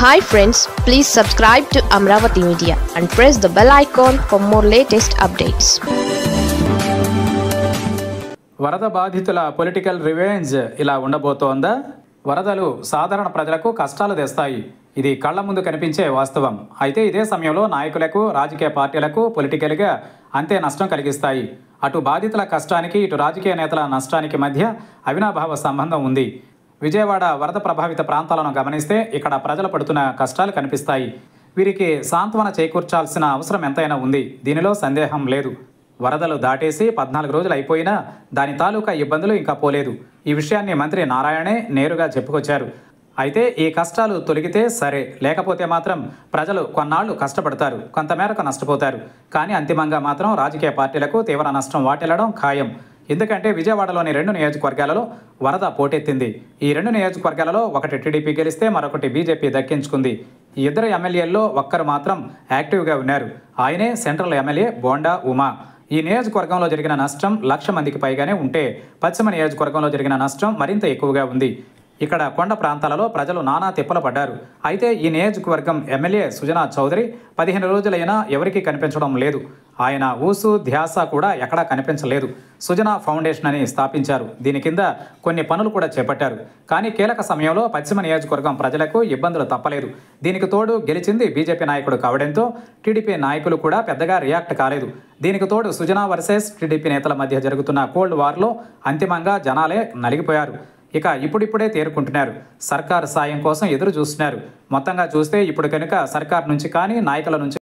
Hi friends, please subscribe to Amravati Media and press the bell icon for more latest updates. వరద బాధితుల political revenge ఇలా ఉండబోతోందా? వరదలు సాధారణ ప్రజలకు కష్టాలు తెస్తాయి. ఇది కళ్ల ముందు కనిపించే వాస్తవం. అయితే ఇదే సమయంలో నాయకులకు, రాజకీయ పార్టీలకు పొలిటికల్గా అంతే నష్టం కలిగిస్తాయి. అటు బాధితుల కష్టానికి, ఇటు రాజకీయ నేతల నష్టానికి మధ్య అవినాభావ సంబంధం ఉంది. విజయవాడ వరద ప్రభావిత ప్రాంతాలను గమనిస్తే ఇక్కడ ప్రజలు పడుతున్న కష్టాలు కనిపిస్తాయి. వీరికి సాంత్వన చేకూర్చాల్సిన అవసరం ఎంతైనా ఉంది. దీనిలో సందేహం లేదు. వరదలు దాటేసి 14 రోజులు అయిపోయినా దాని తాలూకా ఇబ్బందులు ఇంకా పోలేదు. ఈ విషయాన్ని మంత్రి నారాయణే నేరుగా చెప్పుకొచ్చారు. అయితే ఈ కష్టాలు తొలగితే సరే, లేకపోతే మాత్రం ప్రజలు కొన్నాళ్లు కష్టపడతారు, కొంతమేరకు నష్టపోతారు. కానీ అంతిమంగా మాత్రం రాజకీయ పార్టీలకు తీవ్ర నష్టం వాటిల్లడం ఖాయం. ఎందుకంటే విజయవాడలోని 2 నియోజకవర్గాలలో వరద పోటెత్తింది. ఈ 2 నియోజకవర్గాలలో ఒకటి టీడీపీ గెలిస్తే మరొకటి బీజేపీ దక్కించుకుంది. ఈ ఇద్దరు ఎమ్మెల్యేల్లో ఒక్కరు మాత్రం యాక్టివ్గా ఉన్నారు. ఆయనే సెంట్రల్ ఎమ్మెల్యే బోండా ఉమా. ఈ నియోజకవర్గంలో జరిగిన నష్టం 1,00,000 మందికి పైగానే ఉంటే, పశ్చిమ నియోజకవర్గంలో జరిగిన నష్టం మరింత ఎక్కువగా ఉంది. ఇక్కడ కొండ ప్రాంతాలలో ప్రజలు నానా తిప్పలు పడ్డారు. అయితే ఈ నియోజకవర్గం ఎమ్మెల్యే సుజనా చౌదరి 15 రోజులైనా ఎవరికీ కనిపించడం లేదు. ఆయన ఊసు ధ్యాస కూడా ఎక్కడా కనిపించలేదు. సుజనా ఫౌండేషన్ అని స్థాపించారు. దీని కింద కొన్ని పనులు కూడా చేపట్టారు. కానీ కీలక సమయంలో పశ్చిమ నియోజకవర్గం ప్రజలకు ఇబ్బందులు తప్పలేదు. దీనికి తోడు గెలిచింది బీజేపీ నాయకుడు కావడంతో టీడీపీ నాయకులు కూడా పెద్దగా రియాక్ట్ కాలేదు. దీనికి తోడు సుజనా వర్సెస్ టీడీపీ నేతల మధ్య జరుగుతున్న కోల్డ్ వార్లో అంతిమంగా జనాలే నలిగిపోయారు. ఇక ఇప్పుడిప్పుడే తేరుకుంటున్నారు. సర్కారు సాయం కోసం ఎదురు చూస్తున్నారు. మొత్తంగా చూస్తే ఇప్పుడు కనుక సర్కారు నుంచి కానీ, నాయకుల నుంచి